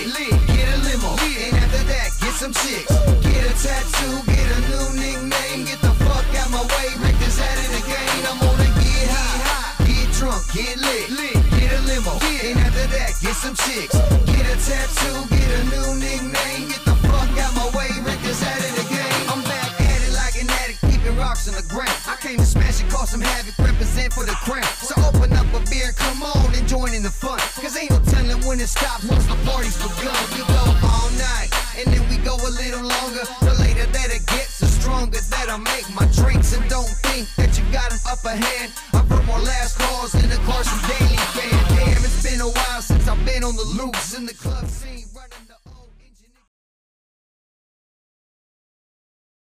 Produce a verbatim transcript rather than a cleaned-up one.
lit, lit, get a limo, yeah. And after that, get some chicks. Get a tattoo, get a new nickname. Get the fuck out my way, Rick is out of the game. I'm gonna get high, get drunk, get lit, lit, get a limo, yeah. And after that, get some chicks. Get a tattoo, get a new nickname. Get the fuck out my way, Rick is out of the game. I'm back at it like an addict, keeping rocks on the ground. I came to smash and cause some havoc, represent for the crown. So open up a beer, come on and join in the fun. Cause ain't no telling when it stops once the party's begun. We go all night, and then we go a little longer. The later that it gets, the stronger that I make my drinks. And don't think that you got an upper hand. I put more last calls than the Carson Daily fan. Damn, it's been a while since I've been on the loose in the clubs.